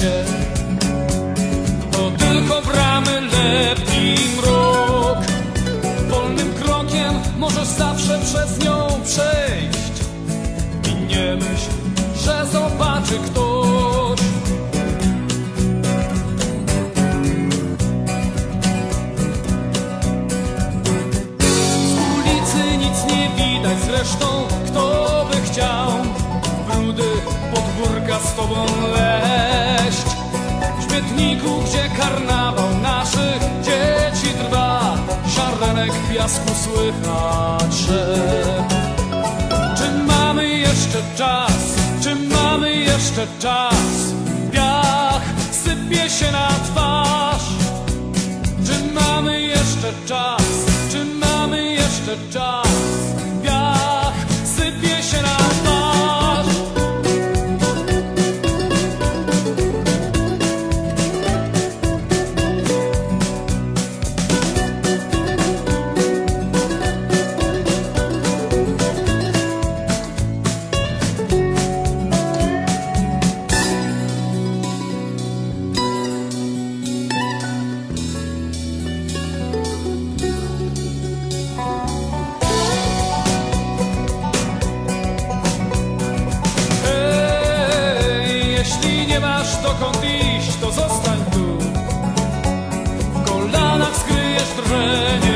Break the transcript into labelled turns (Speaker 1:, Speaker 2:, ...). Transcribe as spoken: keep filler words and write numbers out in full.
Speaker 1: się. To tylko bramy lepki mrok. Wolnym krokiem możesz zawsze przez nią przejść i nie myśl, że zobaczy ktoś. Z ulicy nic nie widać, zresztą kto by chciał w brudy podwórka z tobą leść. W śmietniku, gdzie karnawał naszych dzieci trwa, ziarenek piasku słychać szept. Czy mamy jeszcze czas? Czy mamy jeszcze czas? Piach sypie się na twarz. Czy mamy jeszcze czas? Czy mamy jeszcze czas? Piach sypie się na twarz. Jeśli nie masz dokąd iść, to zostań tu. W kolanach skryjesz drenie.